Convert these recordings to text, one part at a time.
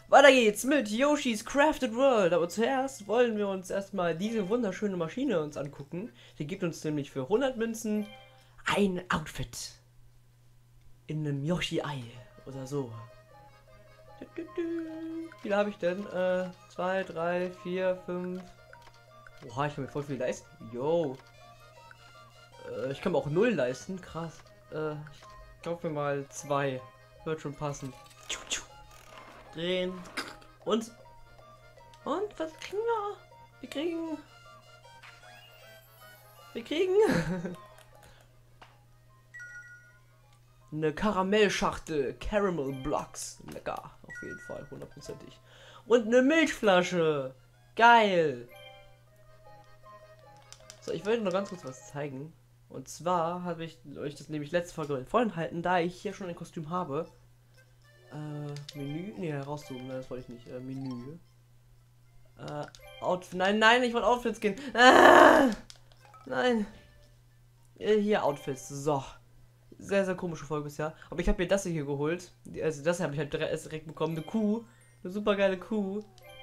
Weiter geht's mit Yoshi's Crafted World. Aber zuerst wollen wir uns erstmal diese wunderschöne Maschine uns angucken. Die gibt uns nämlich für 100 Münzen ein Outfit. In einem Yoshi-Ei oder so. Wie viel habe ich denn? 2, 3, 4, 5. Oha, ich kann mir voll viel leisten. Yo. Ich kann mir auch 0 leisten. Krass. Ich kaufe mir mal 2. Wird schon passen. Drehen. Und was kriegen wir? Wir kriegen eine Karamellschachtel, Caramel Blocks. Lecker, auf jeden Fall, 100%ig. Und eine Milchflasche. Geil. So, ich wollte noch ganz kurz was zeigen. Und zwar habe ich euch das nämlich letzte Folge vorenthalten, da ich hier schon ein Kostüm habe. Menü, ne, herauszoomen, das wollte ich nicht. Menü. Outfit, nein, ich wollte Outfits gehen. Nein. Hier Outfits, so. Sehr, sehr komische Folge bisher. Aber ich habe mir das hier geholt. Also das habe ich halt direkt bekommen. Eine Kuh. Eine super geile Kuh.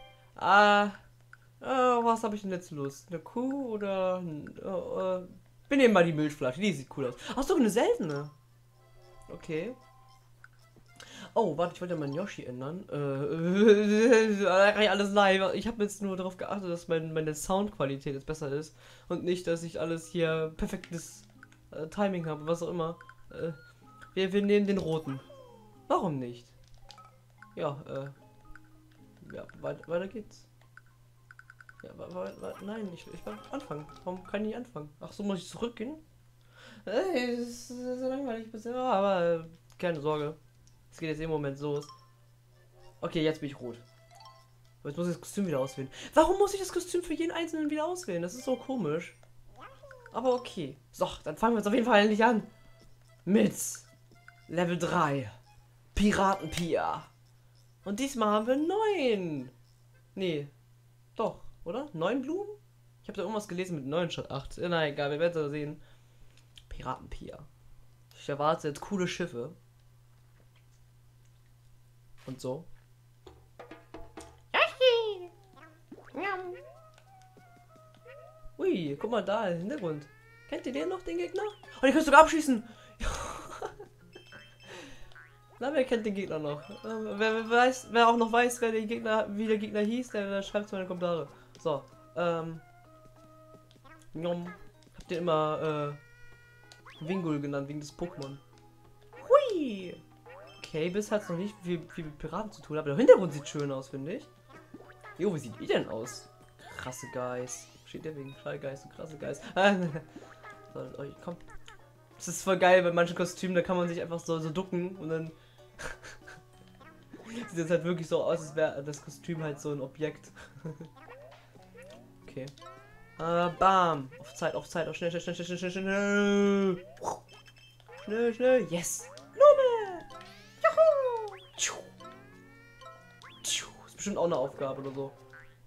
Was habe ich denn jetzt Lust? Eine Kuh oder... wir nehmen mal die Milchflasche. Die sieht cool aus. Ach so, eine seltene. Okay. Oh, warte, ich wollte ja meinen Yoshi ändern. Alles live. Ich habe jetzt nur darauf geachtet, dass meine Soundqualität jetzt besser ist. Und nicht, dass ich alles hier perfektes Timing habe, was auch immer. Wir nehmen den roten. Warum nicht? Ja, ja, weiter geht's. Ja, nein, ich will anfangen. Warum kann ich anfangen? Ach so, muss ich zurückgehen? Das ist so langweilig bisher, aber keine Sorge. Es geht jetzt im Moment so. Okay, jetzt bin ich rot. Aber jetzt muss ich das Kostüm wieder auswählen. Warum muss ich das Kostüm für jeden einzelnen wieder auswählen? Das ist so komisch. Aber okay. So, dann fangen wir jetzt auf jeden Fall endlich an. Mit Level 3. Piratenpia. Und diesmal haben wir 9. Nee. Doch, oder? 9 Blumen? Ich habe da irgendwas gelesen mit 9 statt 8. Na egal, wir werden es sehen. Piratenpia. Ich erwarte jetzt coole Schiffe. Und so. Ui, guck mal da im Hintergrund. Kennt ihr den noch, den Gegner? Oh, den kannst du sogar abschießen. Na, wer kennt den Gegner noch? Wer auch noch weiß, wie der Gegner hieß, der schreibt es mal in die Kommentare. So, habt ihr immer Wingul genannt, wegen des Pokémon. Hui! Okay, bis hat es noch nicht viel mit Piraten zu tun, aber der Hintergrund sieht schön aus, finde ich. Jo, wie sieht die denn aus? Krasse Guys. Steht der wegen Shy Guys und krasse Guys. So, komm. Das ist voll geil, bei manchen Kostümen, da kann man sich einfach so ducken und dann sieht es halt wirklich so aus, als wäre das Kostüm halt so ein Objekt. Okay. Bam. Auf Zeit, auf schnell. Schnell. Yes. Blume. Juhu. Ist bestimmt auch eine Aufgabe oder so.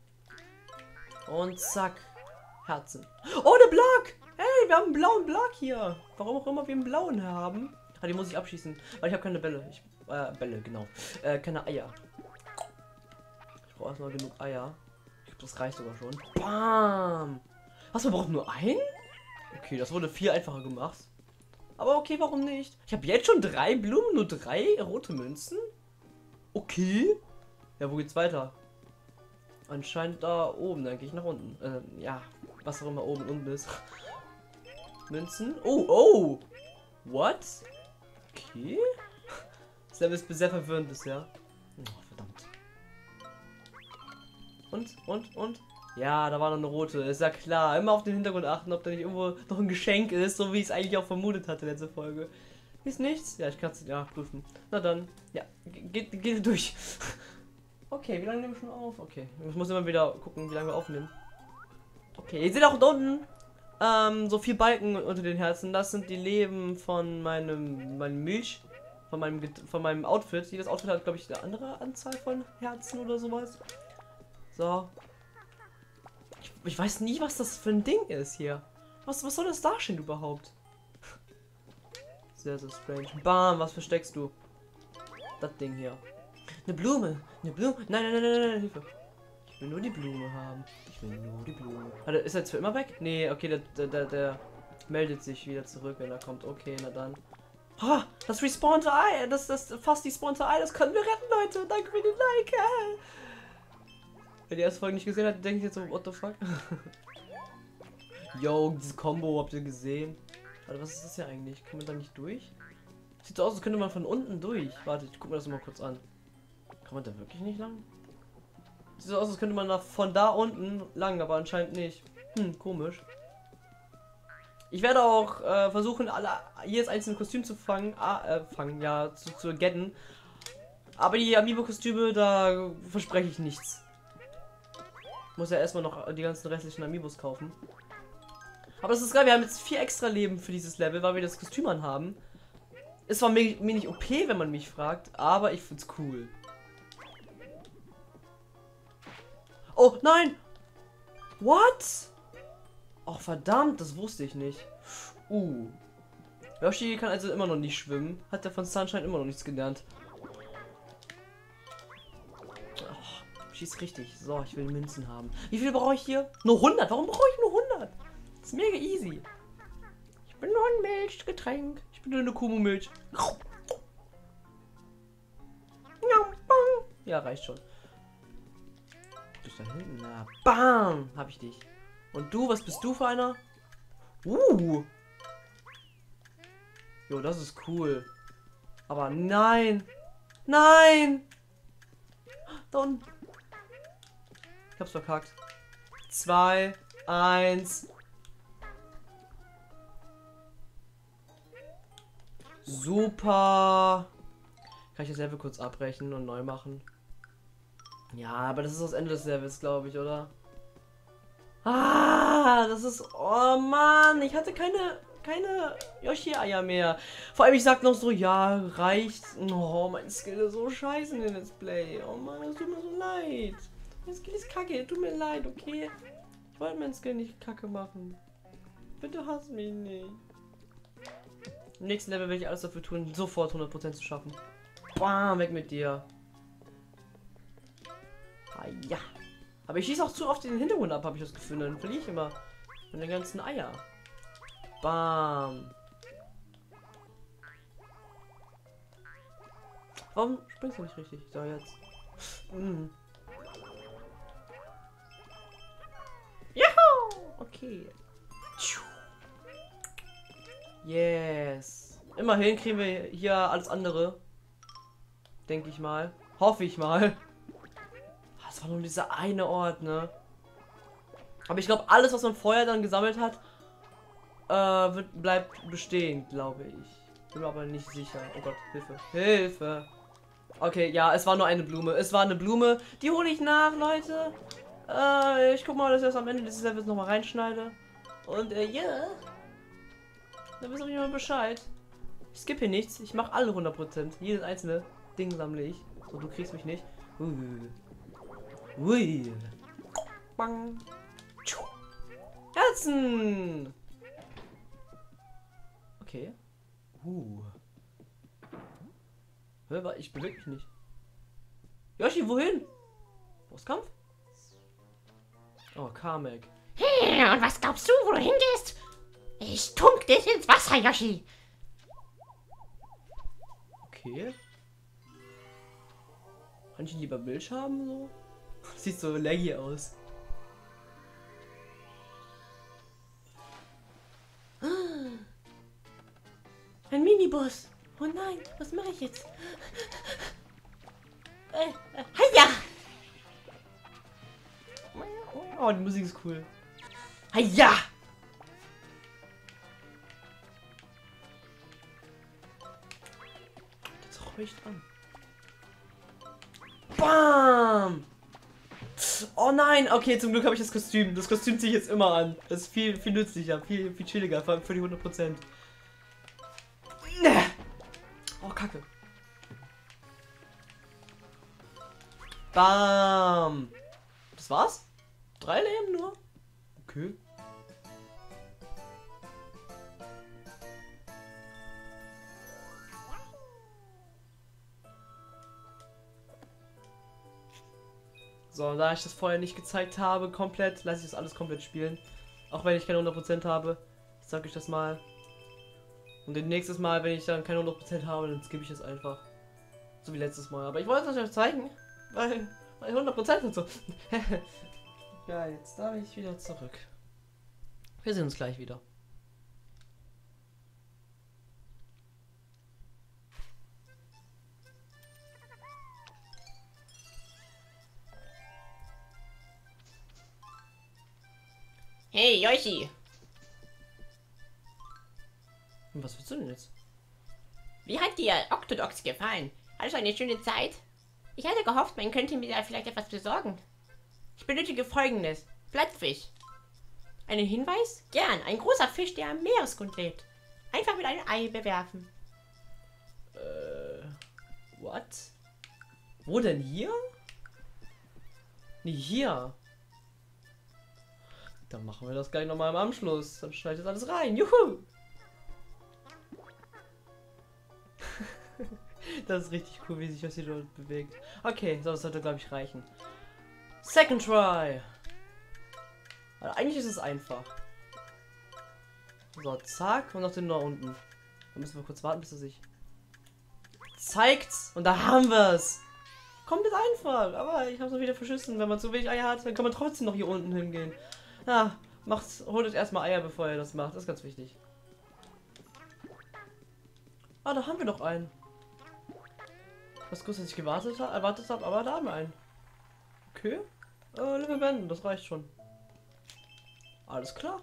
Und zack. Herzen. Oh, der Block. Hey, wir haben einen blauen Block hier. Warum auch immer wir einen blauen haben. Ah, die muss ich abschießen. Weil ich habe keine Bälle. Bälle, genau. Keine Eier. Ich brauche erstmal genug Eier. Ich glaube, das reicht sogar schon. Bam. Was, man braucht nur einen? Okay, das wurde viel einfacher gemacht. Aber okay, warum nicht? Ich habe jetzt schon 3 Blumen, nur 3 rote Münzen. Okay. Ja, wo geht's weiter? Anscheinend da oben, dann gehe ich nach unten. Ja, was auch immer oben und unten ist. Münzen. Oh. What? Okay. Das Level ist sehr verwirrend bisher. Oh, verdammt. Und? Ja, da war noch eine rote. Ist ja klar. Immer auf den Hintergrund achten, ob da nicht irgendwo noch ein Geschenk ist, so wie ich es eigentlich auch vermutet hatte letzte Folge. Ist nichts? Ja, ich kann es ja prüfen. Na dann. Ja, geht durch. Okay, wie lange nehmen wir schon auf? Okay, ich muss immer wieder gucken, wie lange wir aufnehmen. Okay, ihr seht auch da unten so 4 Balken unter den Herzen. Das sind die Leben von meinem Milch, von meinem Outfit. Jedes Outfit hat, glaube ich, eine andere Anzahl von Herzen oder sowas. So. Ich weiß nie, was das für ein Ding ist hier. Was soll das darstellen überhaupt? Sehr, sehr strange. Bam, was versteckst du? Das Ding hier. Eine Blume. Eine Blume. Nein, nein, nein, nein, nein, Hilfe. Ich will nur die Blume haben. Ich will nur die Blume. Warte, ist er jetzt für immer weg? Nee, okay, der meldet sich wieder zurück, wenn er kommt. Okay, na dann. Oh, das respawnte Ei. Das fast die spawnte Ei. Das können wir retten, Leute. Danke für den Like. Wer die erste Folge nicht gesehen hat, denke ich jetzt so, what the fuck? Yo, diese Combo habt ihr gesehen? Warte, was ist das hier eigentlich? Kann man da nicht durch? Sieht so aus, als könnte man von unten durch. Warte, ich guck mir das mal kurz an. Kann man da wirklich nicht lang? Sieht so aus, als könnte man da von da unten lang, aber anscheinend nicht. Komisch. Ich werde auch versuchen, jedes einzelne Kostüm zu fangen, zu getten. Aber die Amiibo-Kostüme, da verspreche ich nichts. Muss ja erstmal noch die ganzen restlichen Amiibos kaufen. Aber das ist geil, wir haben jetzt 4 extra Leben für dieses Level, weil wir das Kostüm anhaben. Ist zwar mir nicht OP, wenn man mich fragt, aber ich find's cool. Oh, nein! What? Oh, verdammt, das wusste ich nicht. Yoshi kann also immer noch nicht schwimmen. Hat er von Sunshine immer noch nichts gelernt. Oh, schieß richtig. So, ich will Münzen haben. Wie viel brauche ich hier? Nur 100. Warum brauche ich nur 100? Das ist mega easy. Ich bin nur ein Milchgetränk. Ich bin nur eine Kuhmilch. Ja, reicht schon. Du bist da hinten. Na, bam! Hab ich dich. Und du, was bist du für einer? Jo, das ist cool. Aber nein! Nein! Don. Ich hab's verkackt. 2, 1. Super. Kann ich das Level kurz abbrechen und neu machen? Ja, aber das ist das Ende des Levels, glaube ich, oder? Das ist... Oh Mann, ich hatte keine Yoshi-Eier mehr. Vor allem, ich sag noch so, ja, reicht. Oh, mein Skill ist so scheiße in dem Let's Play. Oh Mann, es tut mir so leid. Mein Skill ist kacke, tut mir leid, okay? Ich wollte meinen Skill nicht kacke machen. Bitte hass mich nicht. Im nächsten Level werde ich alles dafür tun, sofort 100% zu schaffen. Bam, weg mit dir. Ja. Aber ich schieße auch zu oft den Hintergrund ab, habe ich das Gefühl. Dann verliere ich immer meine ganzen Eier. Bam. Warum springst du nicht richtig? So, jetzt. Juhu! Okay. Yes. Immerhin kriegen wir hier alles andere. Denke ich mal. Hoffe ich mal. Das war nur dieser eine Ort, ne? Aber ich glaube, alles, was man vorher dann gesammelt hat, bleibt bestehen, glaube ich. Bin mir aber nicht sicher. Oh Gott, Hilfe. Hilfe. Okay, ja, es war nur eine Blume. Es war eine Blume. Die hole ich nach, Leute. Ich guck mal, dass ich das am Ende dieses Levels nochmal reinschneide. Und, ja. Dann wissen wir mal Bescheid. Ich skippe hier nichts. Ich mache alle 100%. Jedes einzelne Ding sammle ich. So, du kriegst mich nicht. Ui. Bang. Herzen. Okay. Ich bewege mich nicht. Yoshi, wohin? Bosskampf? Oh, Kamek. Hey, und was glaubst du, wo du hingehst? Ich tunk dich ins Wasser, Yoshi. Okay. Kann ich lieber Milch haben, so? Sieht so laggy aus. Ein Miniboss. Oh nein, was mache ich jetzt? Heia! Oh, die Musik ist cool. Heia! Das riecht an. Bam! Oh nein, okay, zum Glück habe ich das Kostüm. Das Kostüm ziehe ich jetzt immer an. Das ist viel nützlicher, viel chilliger, vor allem für die 100%. Oh, Kacke. Bam! Das war's? 3 Leben nur? Okay. So, da ich das vorher nicht gezeigt habe, komplett, lasse ich das alles komplett spielen. Auch wenn ich keine 100% habe. Sag ich das mal. Und nächstes Mal, wenn ich dann keine 100% habe, dann skippe ich es einfach. So wie letztes Mal. Aber ich wollte es euch zeigen, weil 100% und so. Ja, jetzt darf ich wieder zurück. Wir sehen uns gleich wieder. Hey, Yoshi. Und was willst du denn jetzt? Wie hat dir Octodox gefallen? Hattest du eine schöne Zeit? Ich hatte gehofft, man könnte mir da vielleicht etwas besorgen. Ich benötige Folgendes. Plattfisch. Einen Hinweis? Gern. Ein großer Fisch, der am Meeresgrund lebt. Einfach mit einem Ei bewerfen. What? Wo denn hier? Nee, hier. Dann machen wir das gleich nochmal im Anschluss. Dann schneidet das alles rein. Juhu! Das ist richtig cool, wie sich das hier dort bewegt. Okay, so, das sollte, glaube ich, reichen. Second try. Also eigentlich ist es einfach. So, zack. Und noch den da unten. Da müssen wir kurz warten, bis er sich zeigt. Und da haben wir es. Komplett einfach. Aber ich habe es wieder verschissen. Wenn man zu wenig Eier hat, dann kann man trotzdem noch hier unten hingehen. Ja, holt euch erstmal Eier, bevor ihr das macht. Das ist ganz wichtig. Ah, da haben wir noch einen. Was kurz, dass ich erwartet habe, aber da haben wir einen. Okay. Level beenden, das reicht schon. Alles klar.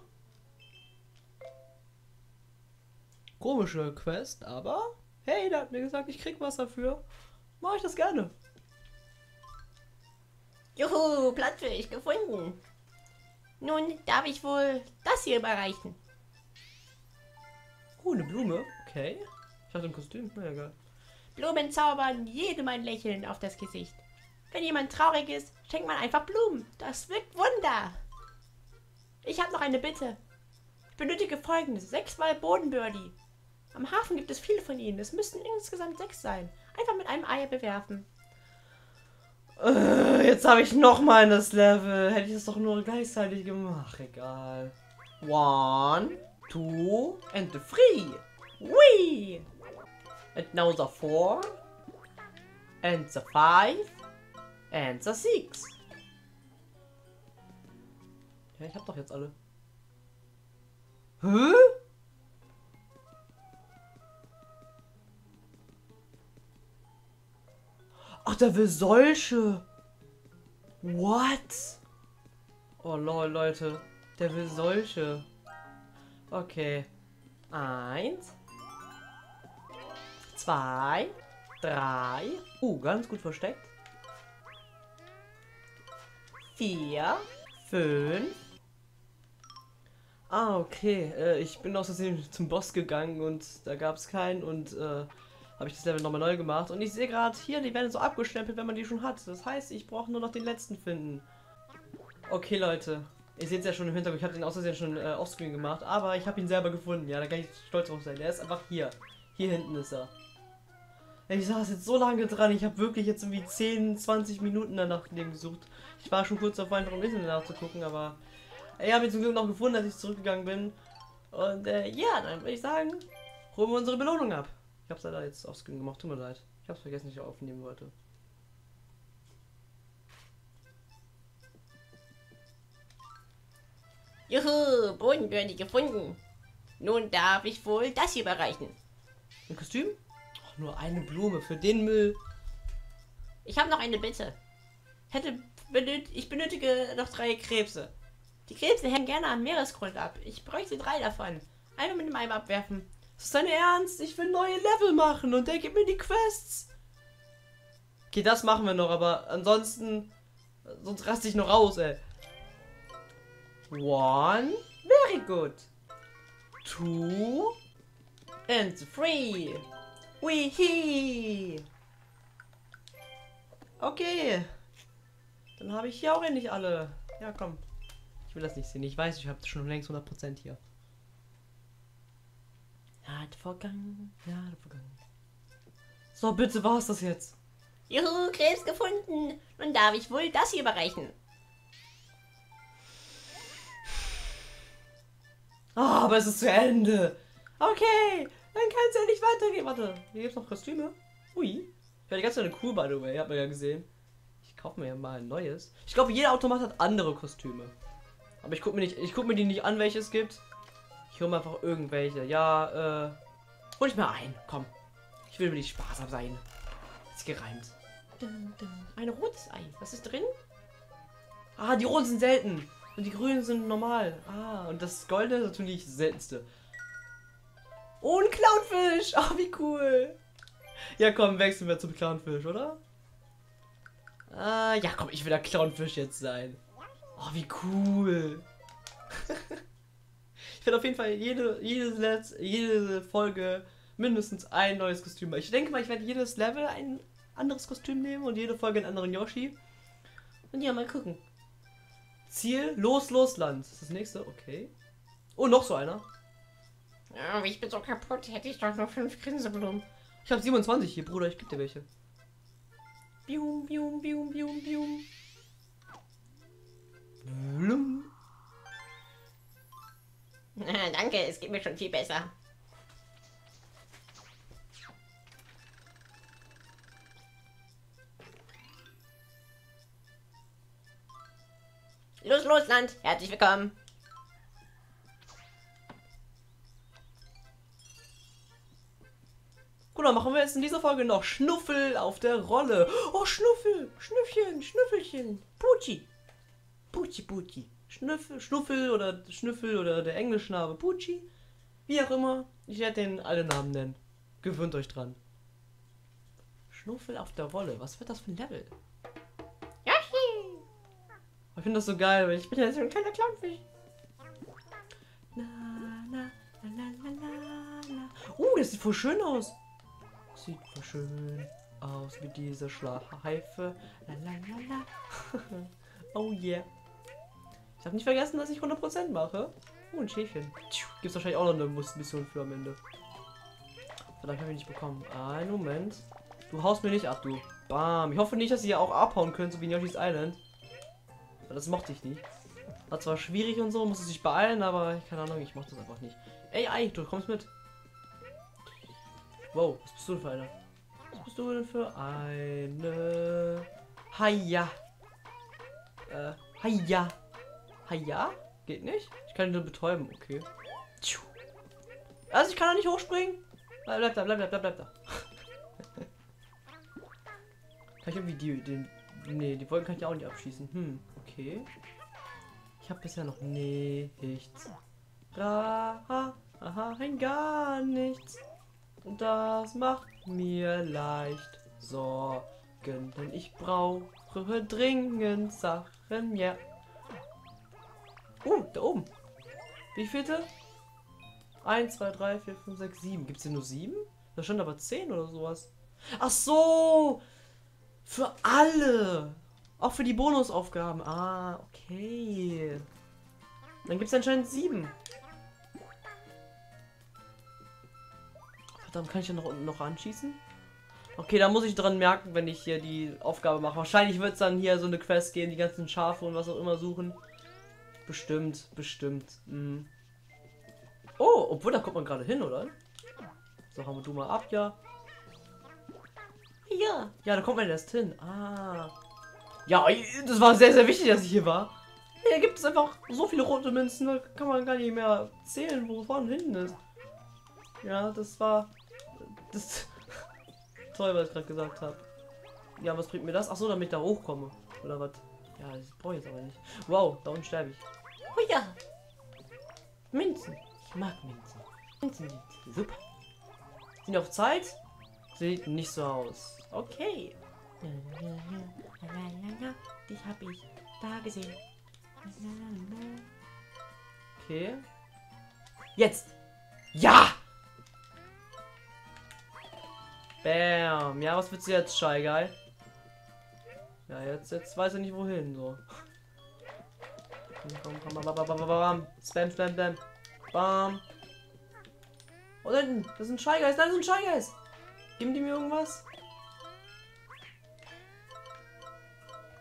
Komische Quest, aber hey, der hat mir gesagt, ich krieg was dafür. Mache ich das gerne. Juhu, Plattfisch gefunden. Nun darf ich wohl das hier überreichen. Eine Blume. Okay. Ich hatte ein Kostüm. Na egal. Blumen zaubern jedem ein Lächeln auf das Gesicht. Wenn jemand traurig ist, schenkt man einfach Blumen. Das wirkt Wunder. Ich habe noch eine Bitte. Ich benötige Folgendes. 6-mal Bodenbirdie. Am Hafen gibt es viele von ihnen. Es müssten insgesamt 6 sein. Einfach mit einem Ei bewerfen. Jetzt habe ich noch mal das Level. Hätte ich das doch nur gleichzeitig gemacht. Egal. 1, 2 and 3. Whee! And now the 4. And the 5. And the 6. Ja, ich hab doch jetzt alle. Hä? Ach, der will solche. What? Oh lol, Leute. Der will solche. Okay. 1, 2, 3. Ganz gut versteckt. 4, 5. Ah, okay. Ich bin aus Versehen zum Boss gegangen und da gab es keinen und habe ich das Level nochmal neu gemacht. Und ich sehe gerade hier, die werden so abgestempelt, wenn man die schon hat. Das heißt, ich brauche nur noch den letzten finden. Okay, Leute. Ihr seht es ja schon im Hintergrund, ich habe den aus Versehen schon offscreen gemacht, aber ich habe ihn selber gefunden. Ja, da kann ich stolz drauf sein. Der ist einfach hier. Hier hinten ist er. Ich saß jetzt so lange dran, ich habe wirklich jetzt irgendwie 10, 20 Minuten danach gesucht. Ich war schon kurz davor, einfach im Internet nachzugucken, aber ich habe ihn zum Glück noch gefunden, als ich zurückgegangen bin. Und ja, dann würde ich sagen, holen wir unsere Belohnung ab. Ich habe es leider jetzt offscreen gemacht, tut mir leid. Ich habe es vergessen, dass ich aufnehmen wollte. Juhu, Bodenbirdie gefunden. Nun darf ich wohl das hier überreichen. Ein Kostüm? Ach, nur eine Blume für den Müll. Ich habe noch eine Bitte. Ich benötige noch 3 Krebse. Die Krebse hängen gerne am Meeresgrund ab. Ich bräuchte 3 davon. Einfach mit dem Eimer abwerfen. Das ist dein Ernst? Ich will neue Level machen und der gibt mir die Quests. Okay, das machen wir noch, aber ansonsten, sonst raste ich noch raus, ey. 1, very good. 2 and 3. Wee. Okay. Dann habe ich hier auch endlich alle. Ja, komm. Ich will das nicht sehen. Ich weiß, ich habe schon längst 100% hier. Jahre vergangen. So, bitte war es das jetzt. Juhu, Krebs gefunden. Nun darf ich wohl das hier überreichen. Ah, aber es ist zu Ende. Okay, dann kann es ja nicht weitergehen. Warte, hier gibt es noch Kostüme. Ui. Ich war die ganze Zeit cool, by the way. Habt ihr ja gesehen. Ich kaufe mir ja mal ein neues. Ich glaube, jeder Automat hat andere Kostüme. Aber ich gucke mir die nicht an, welche es gibt. Ich hole mir einfach irgendwelche. Ja, hol ich mir ein. Komm. Ich will wirklich sparsam sein. Ist gereimt. Ein rotes Ei. Was ist drin? Ah, die roten sind selten. Und die grünen sind normal. Ah, und das goldene ist natürlich das seltenste. Oh, ein Clownfisch. Ah, wie cool. Ja, komm, wechseln wir zum Clownfisch, oder? Ah, ja, komm, ich will der Clownfisch jetzt sein. Oh, wie cool. Ich werde auf jeden Fall jede Folge mindestens ein neues Kostüm. Ich denke mal, ich werde jedes Level ein anderes Kostüm nehmen und jede Folge einen anderen Yoshi. Und ja, mal gucken. Ziel, Land. Das ist das nächste, okay. Oh, noch so einer. Oh, ich bin so kaputt. Hätte ich doch nur 5 Grinseblumen. Ich habe 27 hier, Bruder, ich gebe dir welche. Bium, bium, bium, bium, bium. Blum. Danke, es geht mir schon viel besser. Los, Land. Herzlich willkommen. Gut, dann machen wir jetzt in dieser Folge noch Schnuffel auf der Rolle. Oh, Schnuffel, Schnüffchen, Schnüffelchen, Pucci. Pucci, Pucci. Schnuffel oder der Englischname Pucci. Wie auch immer. Ich werde den alle Namen nennen. Gewöhnt euch dran. Schnuffel auf der Rolle. Was wird das für ein Level? Yoshi. Ich finde das so geil, weil ich bin ja so ein kleiner Clownfisch. Das sieht voll schön aus. Sieht voll schön aus wie diese Schleife. Oh yeah. Ich habe nicht vergessen, dass ich 100% mache. Oh, ein Schäfchen. Gibt es wahrscheinlich auch noch eine Mission für am Ende. Vielleicht habe ich nicht bekommen. Einen Moment. Du haust mir nicht ab, du. Bam. Ich hoffe nicht, dass ihr auch abhauen könnt, so wie in Yoshi's Island. Weil das mochte ich nicht. War zwar schwierig und so, muss es sich beeilen, aber keine Ahnung, ich mochte das einfach nicht. Ey, Ei, du kommst mit. Wow, was bist du denn für einer? Was bist du denn für eine? Haja. Haja. Haja? Geht nicht? Ich kann ihn nur betäuben, okay. Also ich kann da nicht hochspringen? Bleib da. Kann ich irgendwie nee, die Wolken kann ich auch nicht abschießen. Okay. Ich habe bisher noch nichts. Gar nichts. Und das macht mir leicht Sorgen, denn ich brauche dringend Sachen, ja. Da oben. Wie vielte? 1, 2, 3, 4, 5, 6, 7. Gibt es hier nur 7? Da stand aber 10 oder sowas. Ach so! Für alle! Auch für die Bonusaufgaben. Ah, okay. Dann gibt es anscheinend 7. Verdammt, kann ich ja noch anschießen? Okay, da muss ich dran merken, wenn ich hier die Aufgabe mache. Wahrscheinlich wird es dann hier so eine Quest geben, die ganzen Schafe und was auch immer suchen. Bestimmt. Oh, obwohl, da kommt man gerade hin, oder? So, haben wir du mal ab, ja. Hier. Ja, da kommt man erst hin. Ah. Ja, das war sehr, sehr wichtig, dass ich hier war. Hier gibt es einfach so viele rote Münzen, da kann man gar nicht mehr zählen, wo vorne hinten ist. Ja, das war... Das... Toll, was ich gerade gesagt habe. Ja, was bringt mir das? Ach so, damit ich da hochkomme. Oder was? Ja, das brauche ich jetzt aber nicht. Wow, da unten sterbe ich. Oh ja. Münzen. Ich mag Münzen. Münzen sind super. Sind die auf Zeit? Sieht nicht so aus. Okay. Dich hab ich da gesehen. Okay. Jetzt. Ja! Bam. Ja, was willst du jetzt, Shy Guy? Ja, jetzt weiß er nicht wohin, so. Komm, bam. Spam. Bam. Oh, da hinten. Das sind Shy Guys. Nein, das sind Shy Guys. Geben die mir irgendwas?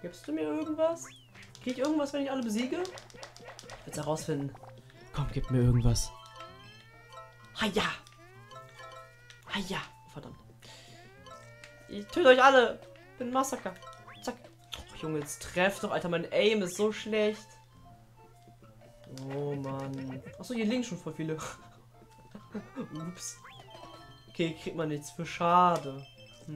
Gibst du mir irgendwas? Krieg ich irgendwas, wenn ich alle besiege? Jetzt herausfinden. Komm, gib mir irgendwas. Haja! Haja! Verdammt. Ich töte euch alle! Bin ein Massaker. Zack. Oh, Junge, jetzt treff doch, Alter. Mein Aim ist so schlecht. Oh, Mann. Achso, hier liegen schon voll viele. Ups. Okay, kriegt man nichts für. Schade.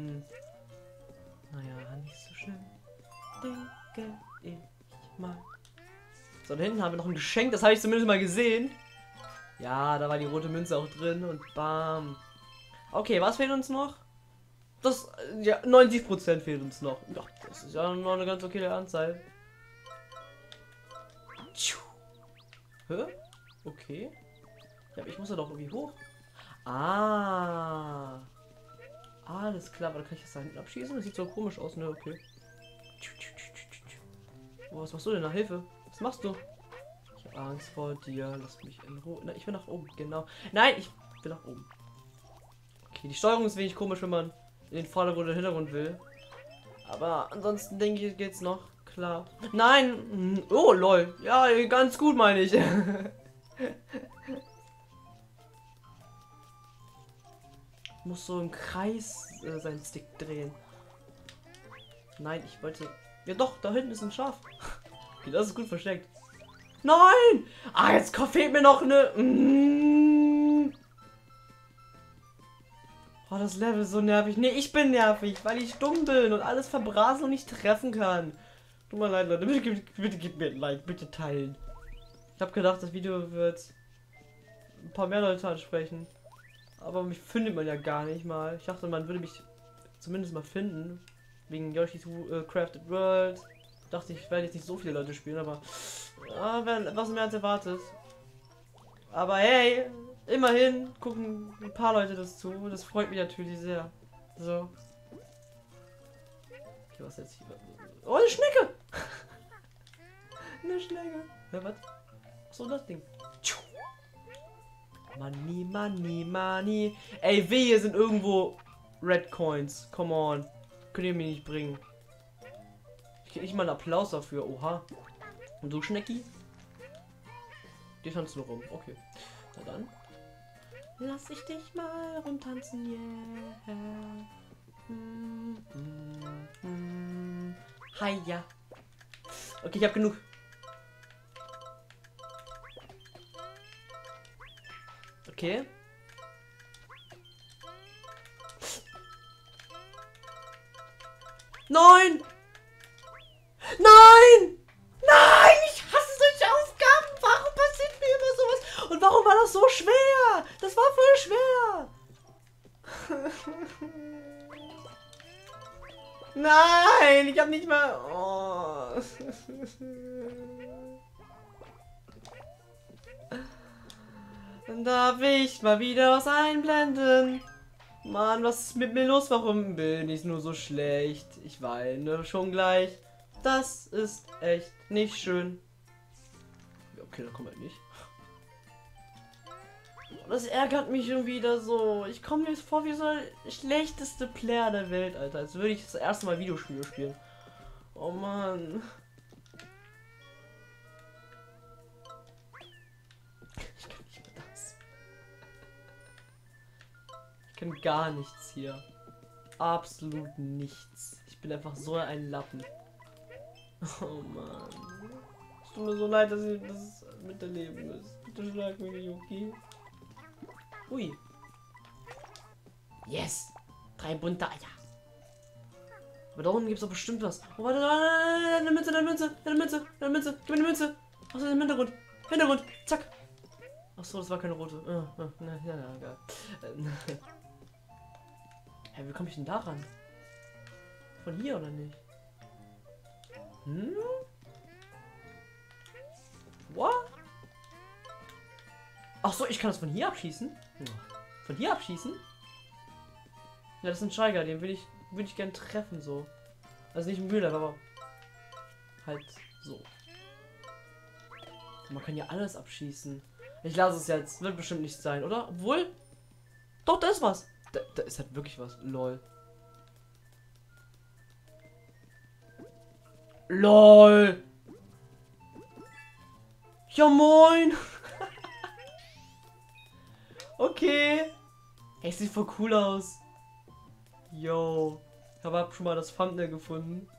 Naja, nicht so schlimm. Denke ich mal. So, da hinten haben wir noch ein Geschenk. Das habe ich zumindest mal gesehen. Ja, da war die rote Münze auch drin. Und bam. Okay, was fehlt uns noch? Das, ja, 90% fehlt uns noch. Ja, das ist ja noch eine ganz okay Anzahl. Hä? Okay. Ja, aber ich muss ja doch irgendwie hoch. Ah. Alles klar, aber da kann ich das da hinten abschießen? Das sieht so komisch aus, ne? Okay. Oh, was machst du denn? Nach Hilfe? Was machst du? Ich habe Angst vor dir. Lass mich in Ruhe. Na, ich will nach oben, genau. Nein, ich will nach oben. Okay, die Steuerung ist wenig komisch, wenn man in den Vordergrund oder Hintergrund will. Aber ansonsten denke ich, geht's noch. Klar. Nein! Oh, lol. Ja, ganz gut, meine ich. Muss so im Kreis seinen Stick drehen. Nein, ich wollte... Ja doch, da hinten ist ein Schaf. Okay, das ist gut versteckt. Nein! Ah, jetzt fehlt mir noch eine... Oh, das Level ist so nervig. Nee, ich bin nervig, weil ich dumm bin und alles verbrasen und nicht treffen kann. Tut mir leid, Leute. Bitte gib mir ein Like. Bitte teilen. Ich habe gedacht, das Video wird ein paar mehr Leute ansprechen. Aber mich findet man ja gar nicht mal. Ich dachte, man würde mich zumindest mal finden. Wegen Yoshi's Crafted World. Dachte ich, werde jetzt nicht so viele Leute spielen, aber was mehr als erwartet. Aber hey, immerhin gucken ein paar Leute das zu. Das freut mich natürlich sehr. So. Okay, was jetzt hier? Oh, eine Schnecke! Eine Schnecke. Ja, was? So, das Ding. Money, money, money. Ey, wehe, sind irgendwo Red Coins. Come on. Könnt ihr mir nicht bringen. Ich krieg nicht mal einen Applaus dafür. Oha. Und du, Schnecki? Die tanzt nur rum. Okay. Na dann. Lass ich dich mal rumtanzen, yeah. Hi, ja. Okay, ich hab genug. Okay. Nein! Nein! Nein! Ich hasse solche Aufgaben! Warum passiert mir immer sowas? Und warum war das so schwer? Das war voll schwer! Nein! Ich hab nicht mal... Oh. Dann darf ich mal wieder was einblenden. Mann, was ist mit mir los? Warum bin ich nur so schlecht? Ich weine schon gleich. Das ist echt nicht schön. Okay, da kommt halt nicht. Das ärgert mich schon wieder so. Ich komme mir vor wie so der schlechteste Player der Welt, Alter. Als würde ich das erste Mal Videospiele spielen. Oh Mann. Ich kann nicht mehr das. Ich kann gar nichts hier. Absolut nichts. Ich bin einfach so ein Lappen. Oh Mann. Es tut mir so leid, dass ich das miterleben muss. Bitte schlag mich nicht, okay? Ui. Yes. 3 bunte Eier. Aber da unten gibt es doch bestimmt was. Oh, warte, eine Münze, eine Münze, eine Münze, eine Münze. Gib mir eine Münze. Achso, im Hintergrund. Hintergrund. Zack. Achso, das war keine rote. Ja, egal. Hä, wie komme ich denn da ran? Von hier oder nicht? Hm? What? Ach so, ich kann das von hier abschießen? Von hier abschießen? Ja, das ist ein Steiger, den will ich gern treffen, so. Also nicht im Real Life, aber halt so. Man kann ja alles abschießen. Ich lasse es jetzt. Wird bestimmt nicht sein, oder? Obwohl. Doch, da ist was. Da ist halt wirklich was. Lol. LOL. Ja, moin. Okay. Ey, sieht voll cool aus. Yo. Ich habe schon mal das Thumbnail gefunden.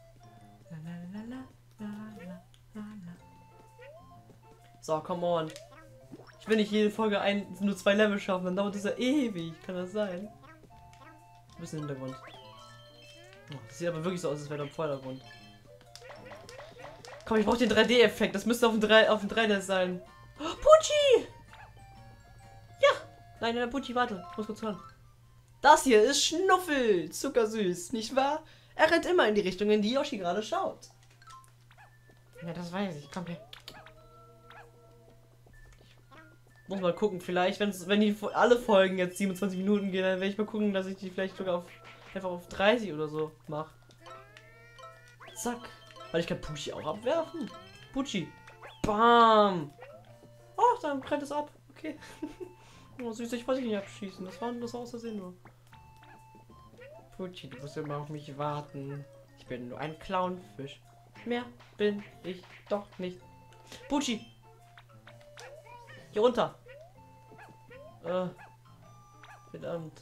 So, come on. Ich will nicht jede Folge nur 2 Level schaffen, dann dauert das ja ewig. Kann das sein? Ein bisschen Hintergrund. Oh, das sieht aber wirklich so aus, als wäre da im Vordergrund. Komm, ich brauche den 3D-Effekt. Das müsste auf dem 3D sein. Oh, Pucci! Ja! Nein, Pucci, warte. Ich muss kurz hören. Das hier ist Schnuffel. Zuckersüß, nicht wahr? Er rennt immer in die Richtung, in die Yoshi gerade schaut. Ja, das weiß ich. Komm her. Muss mal gucken, vielleicht, wenn die alle Folgen jetzt 27 Minuten gehen, dann werde ich mal gucken, dass ich die vielleicht sogar einfach auf 30 oder so mache. Zack. Weil ich kann Pucci auch abwerfen. Pucci. Bam. Oh, dann brennt es ab. Okay. Oh, süß, ich wollte ihn nicht abschießen. Das war aus Versehen nur. Pucci, du musst immer auf mich warten. Ich bin nur ein Clownfisch. Mehr bin ich doch nicht. Pucci. Hier runter. Verdammt.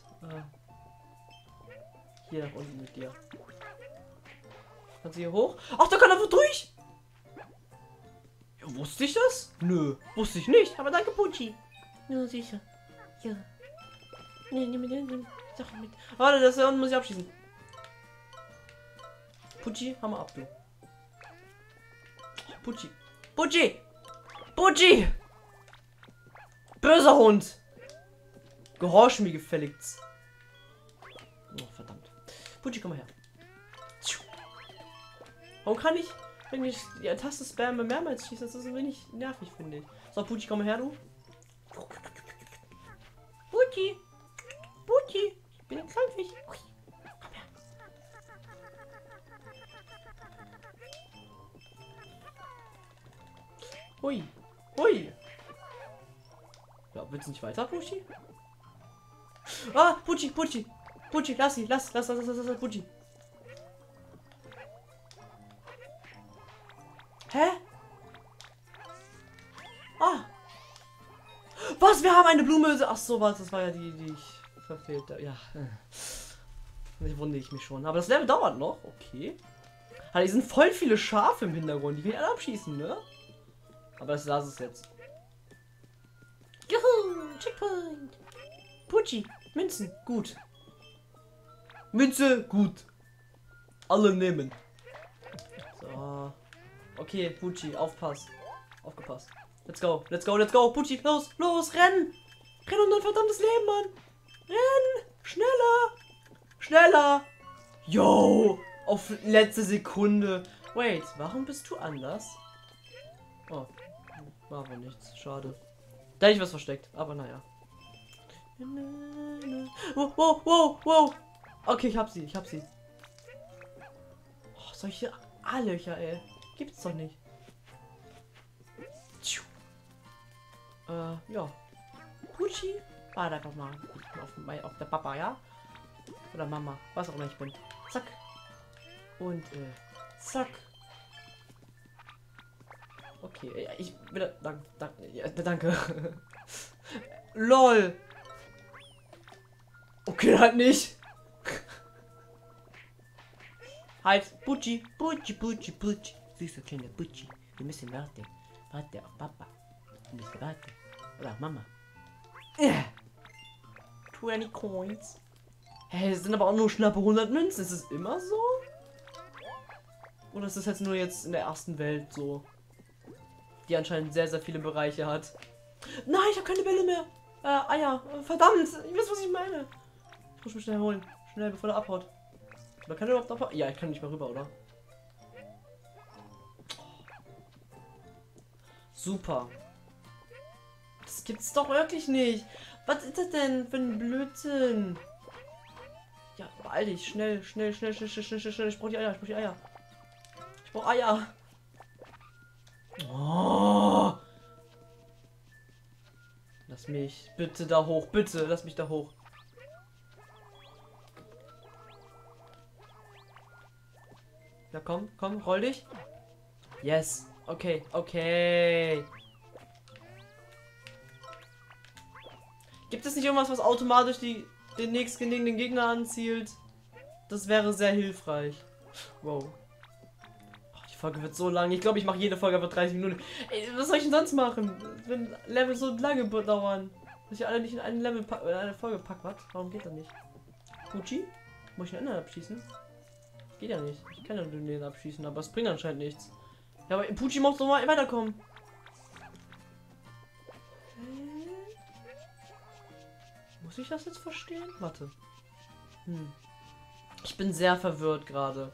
Hier nach unten mit dir. Kannst du hier hoch? Ach, da kann er wohl durch! Ja, wusste ich das? Nö, wusste ich nicht. Aber danke, Pucci. Ja, sicher. Ja. Nee, nimm Sachen mit. Warte, das da unten muss ich abschießen. Pucci, hammer ab, du. Pucci. Pucci! Pucci! Böser Hund! Gehorch mir gefälligst. Oh, verdammt. Pucci, komm mal her. Warum kann ich, wenn ich die Taste spamme, mehrmals schießen? Das ist ein wenig nervig, finde ich. So, Pucci, komm mal her, du. Pucci! Pucci! Ich bin ein Clownfisch. Komm her. Hui. Hui. Ja, willst du nicht weiter, Pucci? Ah, Pucci, Pucci. Pucci, lass sie, lass, Pucci. Hä? Ah. Was? Wir haben eine Blume. Ach so, was? Das war ja die ich verfehlt habe. Ja. Da wundere ich mich schon. Aber das Level dauert noch. Okay. Also, hier sind voll viele Schafe im Hintergrund. Die will alle abschießen, ne? Aber das lass es jetzt. Juhu! Checkpoint! Pucci, Münzen, gut. Münze, gut. Alle nehmen. So. Okay, Pucci, aufpass. Aufgepasst. Let's go, let's go, let's go. Pucci, los, los, renn! Renn um dein verdammtes Leben, Mann! Renn! Schneller! Schneller! Yo! Auf letzte Sekunde. Wait, warum bist du anders? Oh, war wohl nichts. Schade. Da hätte ich was versteckt, aber naja. Wow, wow, wow, wow. Okay, ich hab sie, Oh, solche A-Löcher, ey. Gibt's doch nicht. Ja. Pucci. Warte einfach mal auf der Papa, ja? Oder Mama, was auch immer ich bin. Zack. Und, zack. Okay, ich bitte, danke. LOL. Okay, halt nicht. Halt, Pucci. Süßer kleiner Pucci. Wir müssen warten. Warte auf Papa. Wir müssen warten. Oder auf Mama. 20 Coins. Hey, es sind aber auch nur schnappe 100 Münzen. Ist es immer so? Oder ist das jetzt nur jetzt in der ersten Welt so? Die anscheinend sehr, sehr viele Bereiche hat. Nein, ich habe keine Bälle mehr. Eier. Verdammt. Ich weiß, was ich meine. Ich muss mich schnell holen. Schnell, bevor er abhaut. Oder kann er überhaupt abhauen? Ja, ich kann nicht mehr rüber, oder? Super. Das gibt's doch wirklich nicht. Was ist das denn für ein Blödsinn? Ja, beeil dich. Schnell. Ich brauche die Eier. Ich brauche Eier. Oh. Lass mich bitte da hoch. Bitte, lass mich da hoch. Ja, komm, roll dich. Yes. Okay, okay. Gibt es nicht irgendwas, was automatisch den nächstgelegenen Gegner anzielt? Das wäre sehr hilfreich. Wow. Oh, die Folge wird so lang. Ich glaube, ich mache jede Folge für 30 Minuten. Ey, was soll ich denn sonst machen? Wenn Level so lange dauern. Dass ich alle nicht in einen Level in eine Folge pack. Was? Warum geht das nicht? Pucci? Muss ich einen anderen abschießen? Geht ja nicht. Ich kann ja den abschießen, aber es bringt anscheinend nichts. Ja, aber Pucci muss doch mal weiterkommen. Muss ich das jetzt verstehen? Warte. Ich bin sehr verwirrt gerade.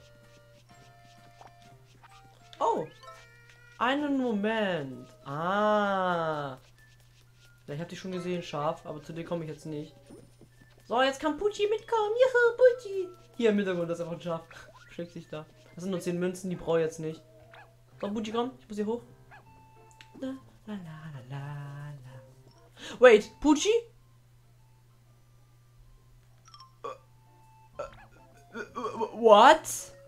Oh. Einen Moment. Ah. Ja, ich habe die schon gesehen, scharf, aber zu dir komme ich jetzt nicht. So, jetzt kann Pucci mitkommen. Juhu, Pucci. Hier im Hintergrund ist einfach ein Schaf. Schlägt sich da. Das sind nur 10 Münzen, die brauche ich jetzt nicht. So, Pucci, komm. Ich muss hier hoch. La, la, la, la, la. Wait, Pucci? What?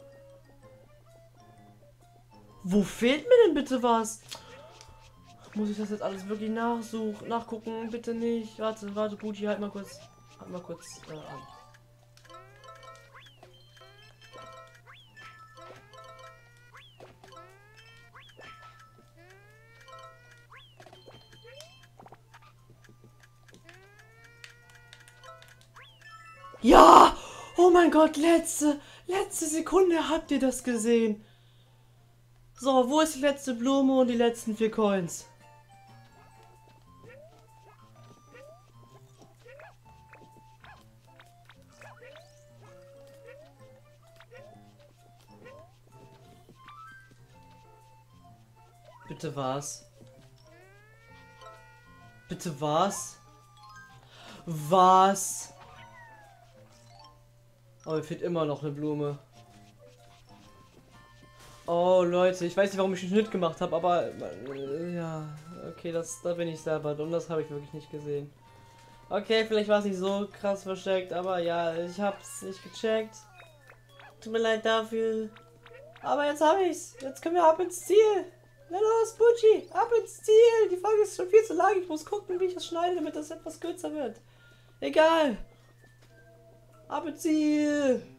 Wo fehlt mir denn bitte was? Muss ich das jetzt alles wirklich nachgucken? Bitte nicht. Warte, Pucci, halt mal kurz an. Ja! Oh mein Gott, letzte Sekunde habt ihr das gesehen. So, wo ist die letzte Blume und die letzten 4 Coins? Bitte was? Bitte was? Was? Aber mir fehlt immer noch eine Blume. Oh Leute, ich weiß nicht, warum ich den Schnitt gemacht habe, aber ja, okay, da bin ich selber dumm, das habe ich wirklich nicht gesehen. Okay, vielleicht war es nicht so krass versteckt, aber ja, ich hab's nicht gecheckt. Tut mir leid dafür. Aber jetzt habe ich's. Jetzt können wir ab ins Ziel. Na los, Pucci, ab ins Ziel. Die Folge ist schon viel zu lang. Ich muss gucken, wie ich das schneide, damit das etwas kürzer wird. Egal. Ab ins Ziel.